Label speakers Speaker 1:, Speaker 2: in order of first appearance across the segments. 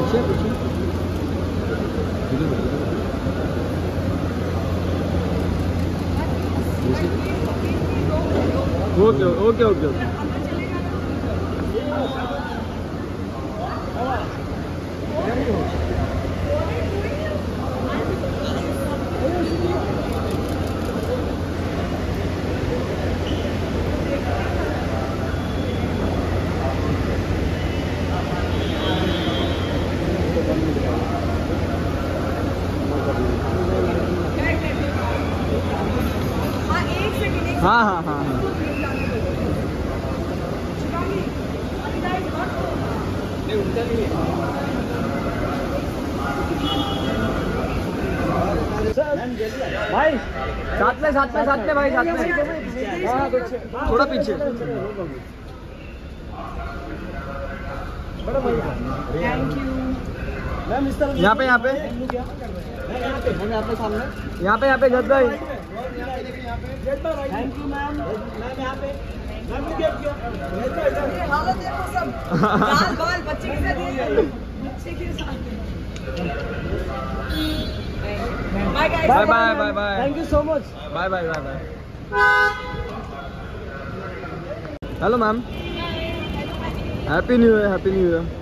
Speaker 1: Okay okay okay okay. हाँ हाँ हाँ हाँ। भाई साथ में भाई साथ में। हाँ थोड़ा पीछे।
Speaker 2: Thank you ma'am. इस तरफ
Speaker 1: यहाँ पे
Speaker 2: सामने
Speaker 1: यहाँ पे जज भाई।
Speaker 2: Thank you ma'am. मैम यहाँ पे मैम हालत देखो सब लाल बाल बच्चे के साथ बच्चे के साथ। Bye guys.
Speaker 1: Bye bye bye bye.
Speaker 2: Thank you so much.
Speaker 1: Bye bye bye bye. Hello ma'am. Happy new year. Happy new year.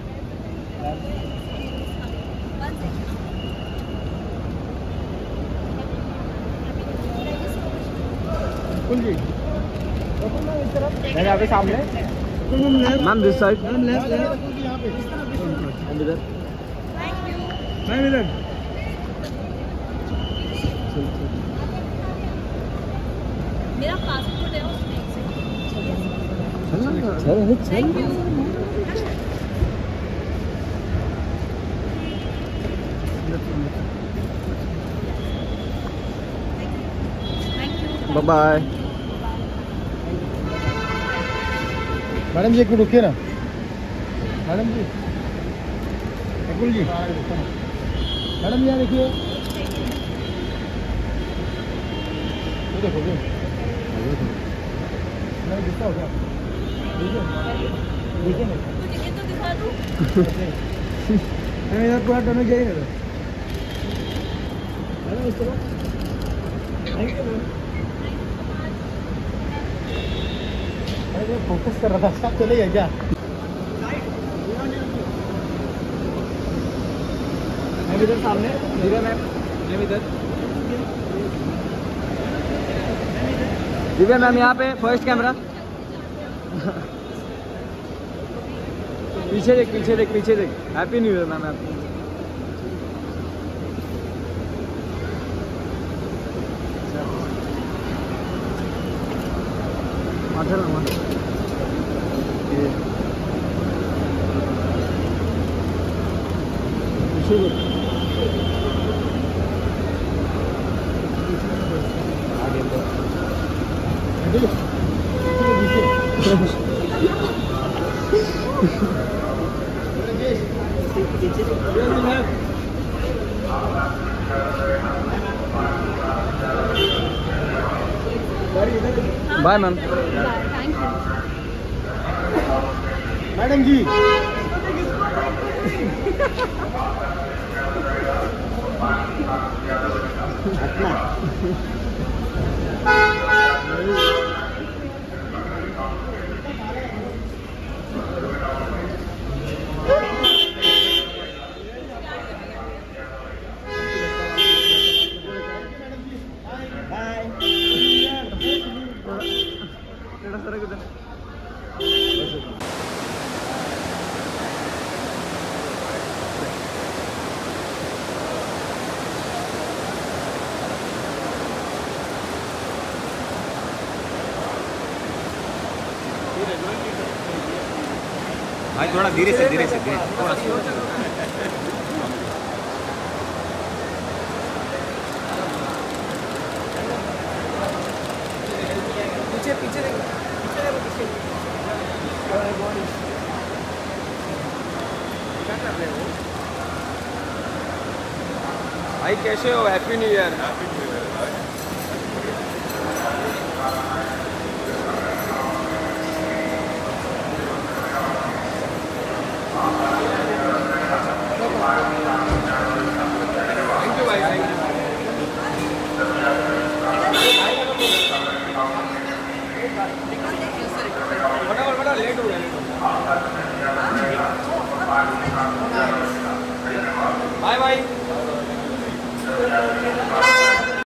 Speaker 2: जी यहाँ पे सामने
Speaker 1: ma'am this side.
Speaker 2: Ma'am left यहाँ पे
Speaker 1: इधर।
Speaker 2: मैम इधर।
Speaker 3: मेरा पासपोर्ट है उसमें।
Speaker 1: Thank you. Bye bye.
Speaker 2: Madam जी एक मिनट रुकिए ना। मैडम जी रकुल जी मैडम यहाँ देखिए। ये देखो मैंने गुस्सा हो गया। देखिए ना
Speaker 3: ये तो दिखा दूँ।
Speaker 2: मैम इधर पूरा टर्न जाइए ना मैडम इस तरह। Thank you ma'am. अरे फोकस कर रहा था। सब चले गए क्या? मैम इधर सामने। दिव्या मैम इधर।
Speaker 1: दिव्या मैम यहाँ पे फर्स्ट कैमरा। पीछे देख पीछे देख पीछे देख। Happy new year ma'am. Happy bye ma'am.
Speaker 3: Thank you.
Speaker 2: Madam जी
Speaker 4: भाई थोड़ा धीरे से थोड़ा सा
Speaker 2: पीछे पीछे देखो। पीछे क्या कर रहे हो
Speaker 1: भाई? कैसे हो? Happy new year. फटाफट लेट हो गया